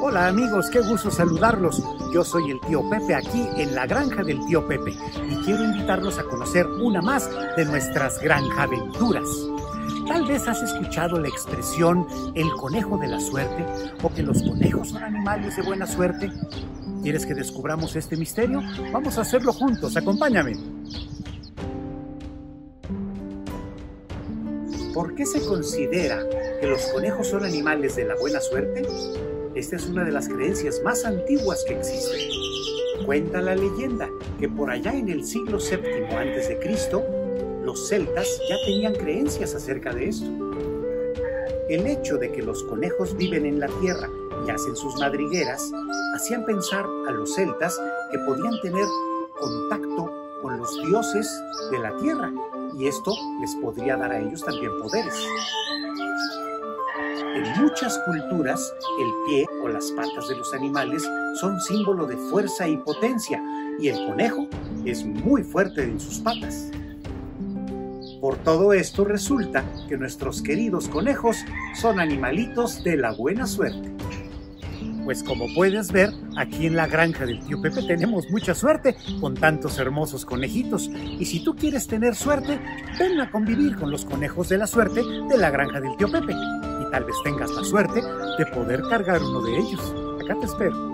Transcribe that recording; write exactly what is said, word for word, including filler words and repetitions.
Hola amigos, qué gusto saludarlos. Yo soy el tío Pepe aquí en la granja del tío Pepe y quiero invitarlos a conocer una más de nuestras granjaventuras. Tal vez has escuchado la expresión el conejo de la suerte o que los conejos son animales de buena suerte. ¿Quieres que descubramos este misterio? Vamos a hacerlo juntos, acompáñame. ¿Por qué se considera que los conejos son animales de la buena suerte? Esta es una de las creencias más antiguas que existen. Cuenta la leyenda que por allá en el siglo séptimo antes de Cristo, los celtas ya tenían creencias acerca de esto. El hecho de que los conejos viven en la tierra y hacen sus madrigueras, hacían pensar a los celtas que podían tener contacto con los dioses de la tierra, y esto les podría dar a ellos también poderes. En muchas culturas, el pie o las patas de los animales son símbolo de fuerza y potencia, y el conejo es muy fuerte en sus patas. Por todo esto resulta que nuestros queridos conejos son animalitos de la buena suerte. Pues como puedes ver, aquí en la granja del tío Pepe tenemos mucha suerte con tantos hermosos conejitos. Y si tú quieres tener suerte, ven a convivir con los conejos de la suerte de la granja del tío Pepe. Y tal vez tengas la suerte de poder cargar uno de ellos. Acá te espero.